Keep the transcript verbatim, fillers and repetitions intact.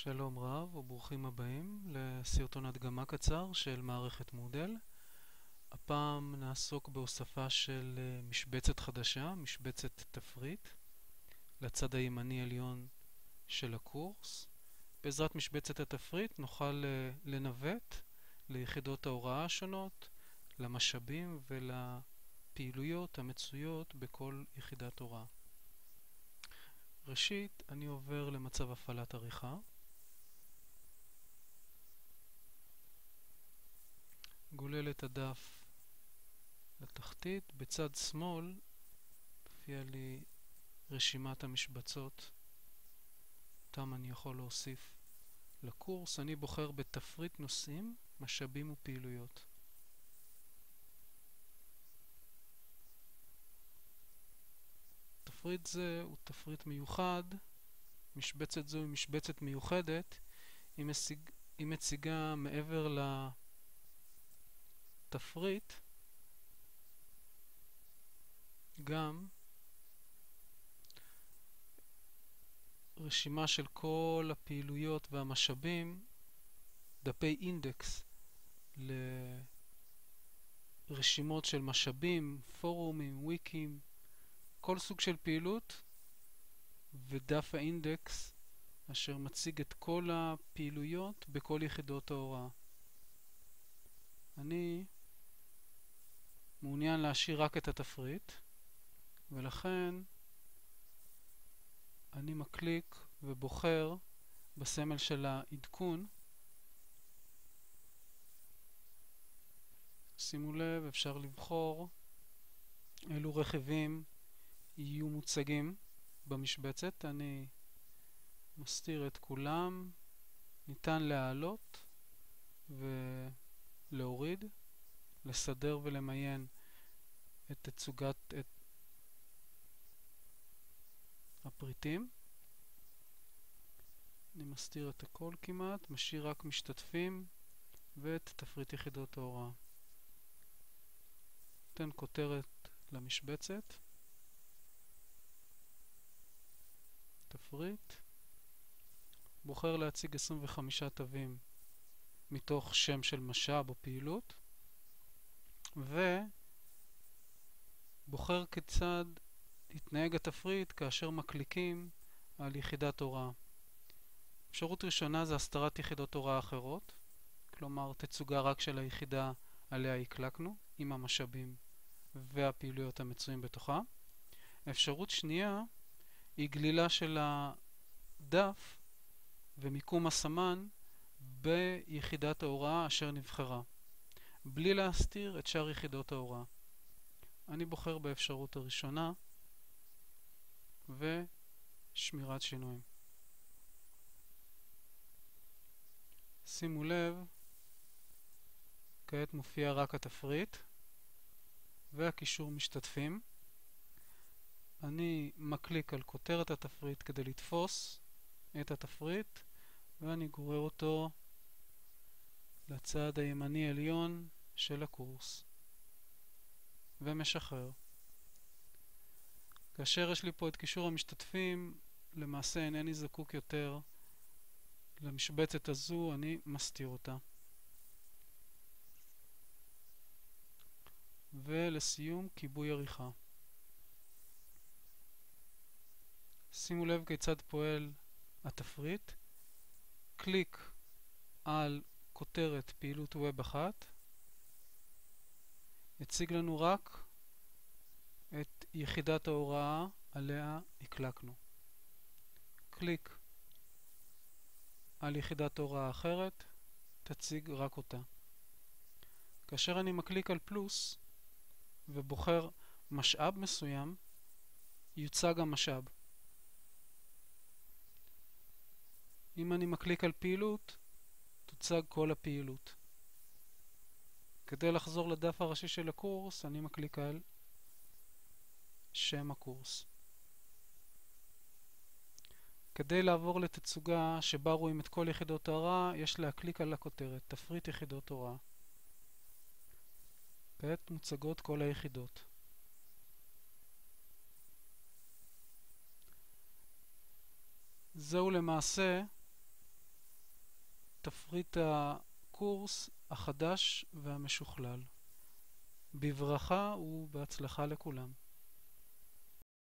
שלום רב וברוכים הבאים לסרטון הדגמה קצר של מערכת מודל. הפעם נעסוק בהוספה של משבצת חדשה, משבצת תפריט, לצד הימני עליון של הקורס. בעזרת משבצת התפריט נוכל לנווט ליחידות ההוראה השונות, למשאבים ולפעילויות המצויות בכל יחידת הוראה. ראשית, אני עובר למצב הפעלת עריכה. גולל את הדף לתחתית. בצד שמאל תופיע לי רשימת המשבצות אותם אני יכול להוסיף לקורס. אני בוחר בתפריט נושאים, משאבים ופעילויות. תפריט זה הוא תפריט מיוחד. משבצת זו היא משבצת מיוחדת. היא, משיג, היא מציגה מעבר לתפריט גם רשימה של כל הפעילויות והמשאבים, דפי אינדקס לרשימות של משאבים, פורומים, וויקים, כל סוג של פעילות, ודף האינדקס אשר מציג את כל הפעילויות בכל יחידות ההוראה. אני מעוניין להשאיר רק את התפריט, ולכן אני מקליק ובוחר בסמל של העדכון. שימו לב, אפשר לבחור אילו רכיבים יהיו מוצגים במשבצת. אני מסתיר את כולם. ניתן להעלות ולהוריד, לסדר ולמיין את תצוגת את הפריטים. אני מסתיר את הכל כמעט, משאיר רק משתתפים ואת תפריט יחידות ההוראה. נותן כותרת למשבצת, תפריט, בוחר להציג עשרים וחמישה תווים מתוך שם של משאב או פעילות, ובוחר כיצד יתנהג התפריט כאשר מקליקים על יחידת הוראה. אפשרות ראשונה זה הסתרת יחידות הוראה אחרות, כלומר תצוגה רק של היחידה עליה הקלקנו עם המשאבים והפעילויות המצויים בתוכה. אפשרות שנייה היא גלילה של הדף ומיקום הסמן ביחידת ההוראה אשר נבחרה, בלי להסתיר את שאר יחידות ההוראה. אני בוחר באפשרות הראשונה ושמירת שינויים. שימו לב, כעת מופיע רק התפריט והקישור משתתפים. אני מקליק על כותרת התפריט כדי לתפוס את התפריט, ואני גורר אותו לצד הימני עליון של הקורס ומשחרר. כאשר יש לי פה את קישור המשתתפים, למעשה אינני זקוק יותר למשבצת הזו, אני מסתיר אותה. ולסיום, כיבוי עריכה. שימו לב כיצד פועל התפריט. קליק על כותרת פעילות ווב אחת, יציג לנו רק את יחידת ההוראה עליה הקלקנו. קליק על יחידת הוראה אחרת, תציג רק אותה. כאשר אני מקליק על פלוס ובוחר משאב מסוים, יוצג המשאב. אם אני מקליק על פעילות, תוצג כל הפעילות. כדי לחזור לדף הראשי של הקורס, אני מקליק על שם הקורס. כדי לעבור לתצוגה שבה רואים את כל יחידות ההוראה, יש להקליק על הכותרת, תפריט יחידות הוראה. כעת מוצגות כל היחידות. זהו למעשה תפריט הקורס החדש והמשוכלל. בברכה ובהצלחה לכולם.